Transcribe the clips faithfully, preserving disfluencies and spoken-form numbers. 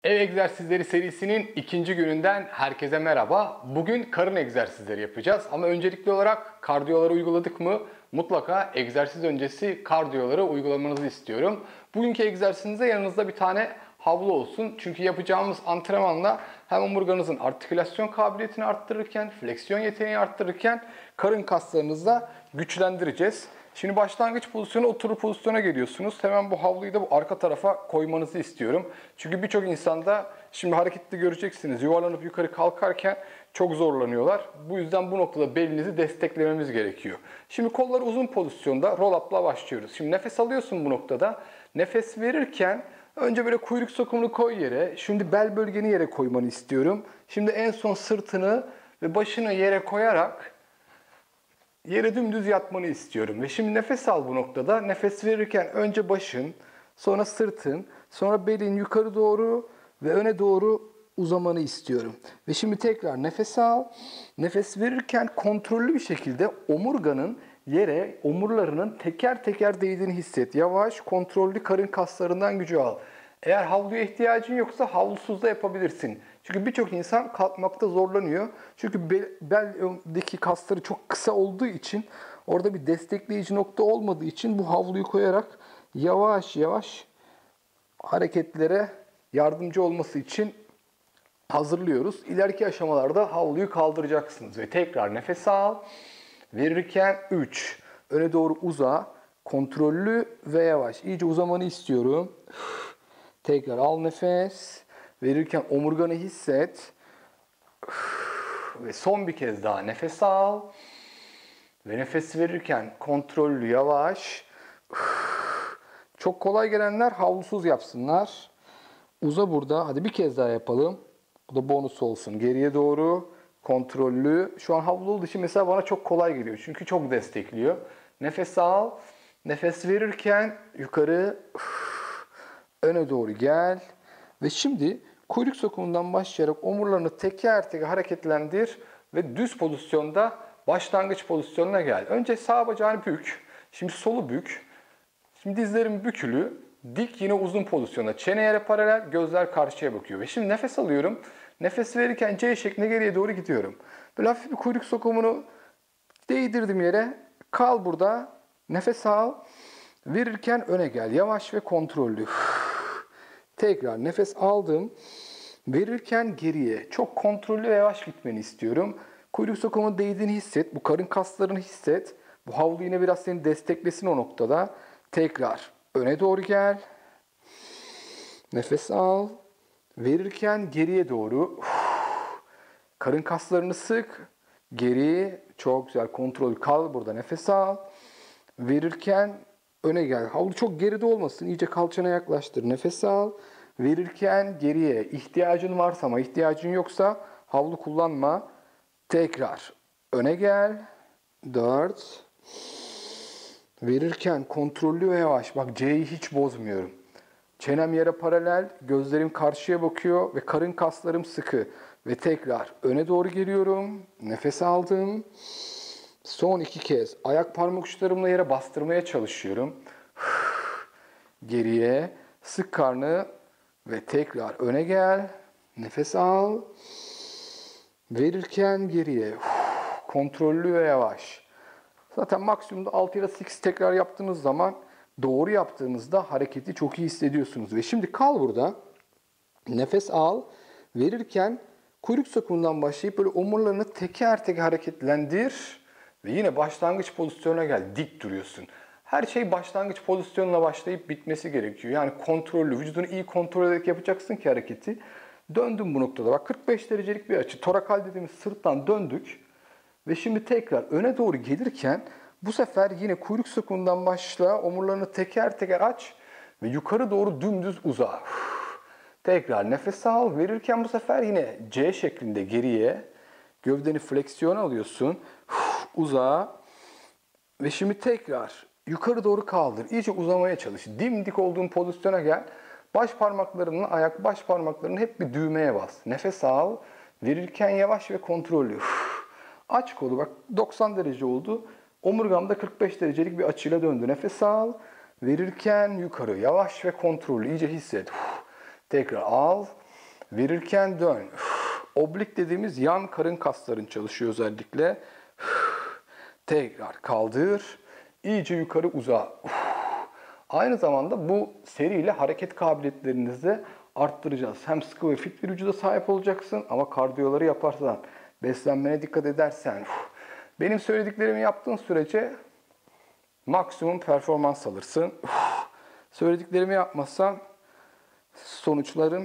Ev egzersizleri serisinin ikinci gününden herkese merhaba. Bugün karın egzersizleri yapacağız ama öncelikli olarak kardiyoları uyguladık mı? Mutlaka egzersiz öncesi kardiyoları uygulamanızı istiyorum. Bugünkü egzersizinize yanınızda bir tane havlu olsun. Çünkü yapacağımız antrenmanla hem omurganızın artikülasyon kabiliyetini arttırırken, fleksiyon yeteneğini arttırırken karın kaslarınızı da güçlendireceğiz. Şimdi başlangıç pozisyonu oturur pozisyona geliyorsunuz. Hemen bu havluyu da bu arka tarafa koymanızı istiyorum. Çünkü birçok insanda şimdi hareketli göreceksiniz. Yuvarlanıp yukarı kalkarken çok zorlanıyorlar. Bu yüzden bu noktada belinizi desteklememiz gerekiyor. Şimdi kolları uzun pozisyonda roll up'la başlıyoruz. Şimdi nefes alıyorsun bu noktada. Nefes verirken önce böyle kuyruk sokumunu koy yere. Şimdi bel bölgeni yere koymanı istiyorum. Şimdi en son sırtını ve başını yere koyarak yere dümdüz yatmanı istiyorum. Ve şimdi nefes al bu noktada. Nefes verirken önce başın, sonra sırtın, sonra belin yukarı doğru ve öne doğru uzamanı istiyorum. Ve şimdi tekrar nefes al. Nefes verirken kontrollü bir şekilde omurganın yere, omurlarının teker teker değdiğini hisset. Yavaş, kontrollü karın kaslarından gücü al. Eğer havluya ihtiyacın yoksa havlusuz da yapabilirsin. Çünkü birçok insan kalkmakta zorlanıyor. Çünkü bel, beldeki kasları çok kısa olduğu için, orada bir destekleyici nokta olmadığı için bu havluyu koyarak yavaş yavaş hareketlere yardımcı olması için hazırlıyoruz. İleriki aşamalarda havluyu kaldıracaksınız ve tekrar nefes al. Verirken üç. Öne doğru uza. Kontrollü ve yavaş. İyice uzamanı istiyorum. Tekrar al nefes. Verirken omurganı hisset. Ve son bir kez daha nefes al. Ve nefes verirken kontrollü, yavaş. Çok kolay gelenler havlusuz yapsınlar. Uza burada. Hadi bir kez daha yapalım. Bu da bonus olsun. Geriye doğru kontrollü. Şu an havlu olduğu için mesela bana çok kolay geliyor. Çünkü çok destekliyor. Nefes al. Nefes verirken yukarı öne doğru gel. Ve şimdi kuyruk sokumundan başlayarak omurlarını teker teker hareketlendir ve düz pozisyonda başlangıç pozisyonuna gel. Önce sağ bacağını bük. Şimdi solu bük. Şimdi dizlerim bükülü. Dik yine uzun pozisyonda. Çene yere paralel, gözler karşıya bakıyor. Ve şimdi nefes alıyorum. Nefes verirken C şeklinde geriye doğru gidiyorum. Böyle hafif bir kuyruk sokumunu değdirdim yere. Kal burada. Nefes al. Verirken öne gel. Yavaş ve kontrollü. Tekrar nefes aldım. Verirken geriye. Çok kontrollü ve yavaş gitmeni istiyorum. Kuyruk sokumunun değdiğini hisset. Bu karın kaslarını hisset. Bu havlu yine biraz seni desteklesin o noktada. Tekrar öne doğru gel. Nefes al. Verirken geriye doğru. Karın kaslarını sık. Geri. Çok güzel. Kontrol. Kal burada. Nefes al. Verirken öne gel. Havlu çok geride olmasın. İyice kalçana yaklaştır. Nefes al. Verirken geriye. İhtiyacın varsa ama ihtiyacın yoksa havlu kullanma. Tekrar öne gel. dört. Verirken kontrollü ve yavaş. Bak C'yi hiç bozmuyorum. Çenem yere paralel, gözlerim karşıya bakıyor ve karın kaslarım sıkı. Ve tekrar öne doğru geliyorum. Nefes aldım. Son iki kez ayak parmak uçlarımla yere bastırmaya çalışıyorum. Geriye, sık karnı ve tekrar öne gel. Nefes al. Verirken geriye. Kontrollü ve yavaş. Zaten maksimumda altı ya da sekiz tekrar yaptığınız zaman doğru yaptığınızda hareketi çok iyi hissediyorsunuz. Ve şimdi kal burada. Nefes al. Verirken kuyruk sokumundan başlayıp böyle omurlarını teker teker hareketlendir. Ve yine başlangıç pozisyonuna gel. Dik duruyorsun. Her şey başlangıç pozisyonuna başlayıp bitmesi gerekiyor. Yani kontrollü, vücudunu iyi kontrol ederek yapacaksın ki hareketi. Döndüm bu noktada. Bak kırk beş derecelik bir açı. Torakal dediğimiz sırttan döndük. Ve şimdi tekrar öne doğru gelirken bu sefer yine kuyruk sokumundan başla. Omurlarını teker teker aç ve yukarı doğru dümdüz uza. Tekrar nefes al. Verirken bu sefer yine C şeklinde geriye. Gövdeni fleksiyon alıyorsun. Uza. Ve şimdi tekrar yukarı doğru kaldır. İyice uzamaya çalış. Dimdik olduğun pozisyona gel. Baş parmaklarınla ayak baş parmaklarını hep bir düğmeye bas. Nefes al. Verirken yavaş ve kontrollü. Aç kolu bak doksan derece oldu. Omurgamda kırk beş derecelik bir açıyla döndü. Nefes al. Verirken yukarı yavaş ve kontrollü iyice hisset. Tekrar al. Verirken dön. Oblik dediğimiz yan karın kasların çalışıyor özellikle. Tekrar kaldır. İyice yukarı uza. Aynı zamanda bu seriyle hareket kabiliyetlerinizi de arttıracağız. Hem sıkı ve fit bir vücuda sahip olacaksın ama kardiyoları yaparsan, beslenmene dikkat edersen, benim söylediklerimi yaptığın sürece maksimum performans alırsın. Söylediklerimi yapmazsan sonuçların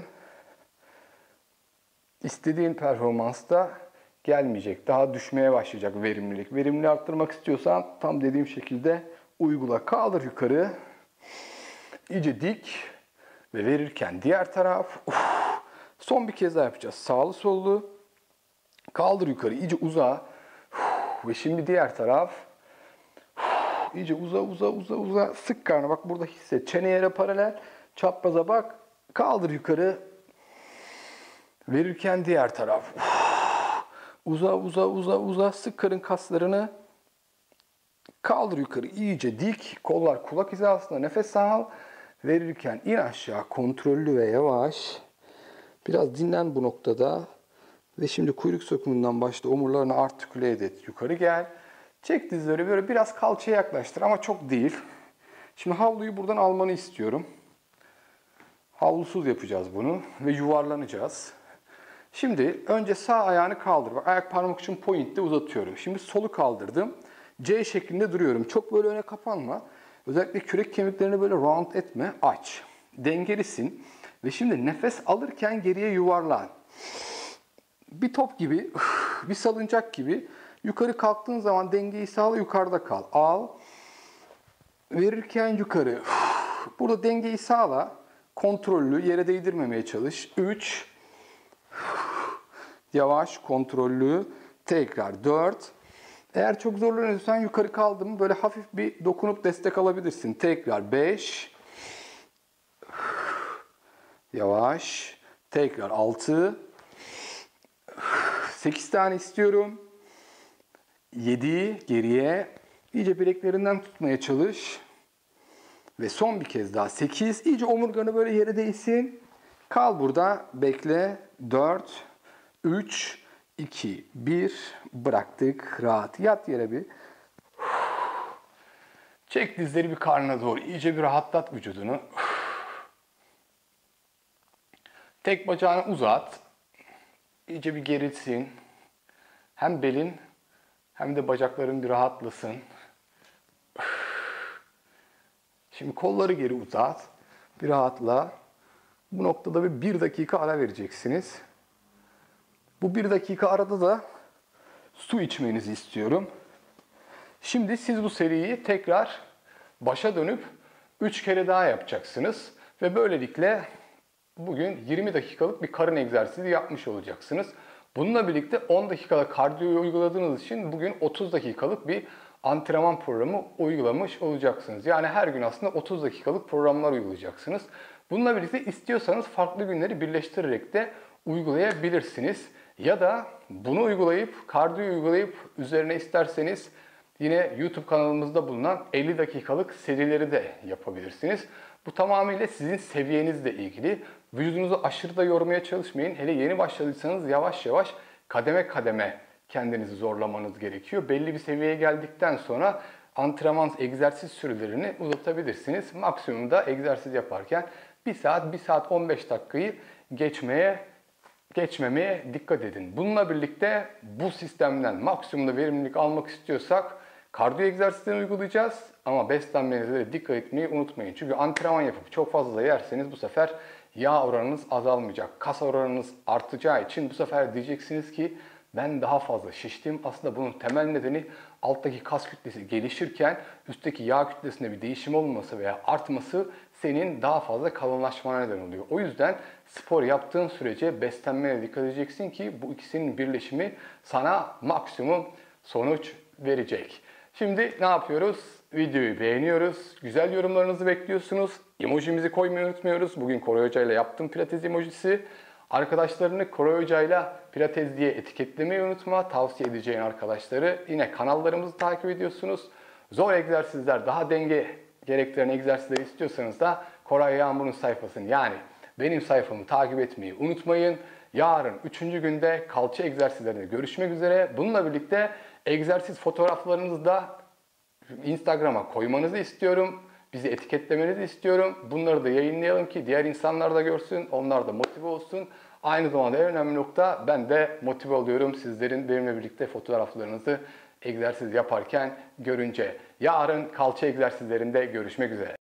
istediğin performansta gelmeyecek. Daha düşmeye başlayacak verimlilik. Verimliliği arttırmak istiyorsan tam dediğim şekilde uygula. Kaldır yukarı. İyice dik ve verirken diğer taraf. Uf. Son bir kez daha yapacağız. Sağlı sollu. Kaldır yukarı. İyice uza. Uf. Ve şimdi diğer taraf. Uf. İyice uza uza uza uza. Sık karnı. Bak burada hisset. Çene yere paralel. Çapraza bak. Kaldır yukarı. Verirken diğer taraf. Uf. Uza uza uza uza. Sık karın kaslarını. Kaldır yukarı. İyice dik. Kollar kulak hizasında. Nefes al. Verirken in aşağı. Kontrollü ve yavaş. Biraz dinlen bu noktada. Ve şimdi kuyruk sökümünden başla. Omurlarını artiküle et. Yukarı gel. Çek dizleri böyle biraz kalçaya yaklaştır ama çok değil. Şimdi havluyu buradan almanı istiyorum. Havlusuz yapacağız bunu ve yuvarlanacağız. Şimdi önce sağ ayağını kaldır. Bak ayak parmak ucum pointte uzatıyorum. Şimdi solu kaldırdım. C şeklinde duruyorum. Çok böyle öne kapanma. Özellikle kürek kemiklerini böyle round etme. Aç. Dengelisin. Ve şimdi nefes alırken geriye yuvarlan. Bir top gibi, bir salıncak gibi yukarı kalktığın zaman dengeyi sağla, yukarıda kal. Al. Verirken yukarı. Burada dengeyi sağla. Kontrollü, yere değdirmemeye çalış. üç. Yavaş, kontrollü. Tekrar dört. Eğer çok zorlanıyorsan yukarı kaldın mı böyle hafif bir dokunup destek alabilirsin. Tekrar beş. Yavaş. Tekrar altı. sekiz tane istiyorum. yedi geriye. İyice bileklerinden tutmaya çalış. Ve son bir kez daha sekiz. İyice omurganı böyle yere değsin. Kal burada. Bekle. dört, üç, iki, bir. Bıraktık. Rahat. Yat yere bir. Çek dizleri bir karnına doğru. İyice bir rahatlat vücudunu. Tek bacağını uzat. İyice bir gerilsin. Hem belin hem de bacakların bir rahatlasın. Şimdi kolları geri uzat. Bir rahatla. Bu noktada bir, bir dakika ara vereceksiniz. Bu bir dakika arada da su içmenizi istiyorum. Şimdi siz bu seriyi tekrar başa dönüp üç kere daha yapacaksınız. Ve böylelikle bugün yirmi dakikalık bir karın egzersizi yapmış olacaksınız. Bununla birlikte on dakikada kardiyoyu uyguladığınız için bugün otuz dakikalık bir antrenman programı uygulamış olacaksınız. Yani her gün aslında otuz dakikalık programlar uygulayacaksınız. Bununla birlikte istiyorsanız farklı günleri birleştirerek de uygulayabilirsiniz. Ya da bunu uygulayıp, kardiyo uygulayıp üzerine isterseniz yine YouTube kanalımızda bulunan elli dakikalık serileri de yapabilirsiniz. Bu tamamıyla sizin seviyenizle ilgili. Vücudunuzu aşırı da yormaya çalışmayın. Hele yeni başladıysanız yavaş yavaş kademe kademe kendinizi zorlamanız gerekiyor. Belli bir seviyeye geldikten sonra antrenman, egzersiz sürelerini uzatabilirsiniz. Maksimumda egzersiz yaparken bir saat, bir saat on beş dakikayı geçmeye geçmemeye dikkat edin. Bununla birlikte bu sistemden maksimumda verimlilik almak istiyorsak kardiyo egzersizlerini uygulayacağız ama beslenmenize de dikkat etmeyi unutmayın. Çünkü antrenman yapıp çok fazla yerseniz bu sefer yağ oranınız azalmayacak. Kas oranınız artacağı için bu sefer diyeceksiniz ki ben daha fazla şiştim. Aslında bunun temel nedeni alttaki kas kütlesi gelişirken üstteki yağ kütlesinde bir değişim olması veya artması senin daha fazla kalınlaşmana neden oluyor. O yüzden spor yaptığın sürece beslenmeye dikkat edeceksin ki bu ikisinin birleşimi sana maksimum sonuç verecek. Şimdi ne yapıyoruz? Videoyu beğeniyoruz. Güzel yorumlarınızı bekliyorsunuz. Emojimizi koymayı unutmuyoruz. Bugün Koray Hoca ile yaptığım pilates emojisi. Arkadaşlarını Koray Hoca ile pilates diye etiketlemeyi unutma. Tavsiye edeceğin arkadaşları. Yine kanallarımızı takip ediyorsunuz. Zor egzersizler, daha denge gerektiren egzersizleri istiyorsanız da Koray Yağmur'un sayfasını yani Benim sayfamı takip etmeyi unutmayın. Yarın üçüncü günde kalça egzersizlerinde görüşmek üzere. Bununla birlikte egzersiz fotoğraflarınızı da Instagram'a koymanızı istiyorum. Bizi etiketlemenizi istiyorum. Bunları da yayınlayalım ki diğer insanlar da görsün. Onlar da motive olsun. Aynı zamanda en önemli nokta, ben de motive oluyorum sizlerin benimle birlikte fotoğraflarınızı egzersiz yaparken görünce. Yarın kalça egzersizlerinde görüşmek üzere.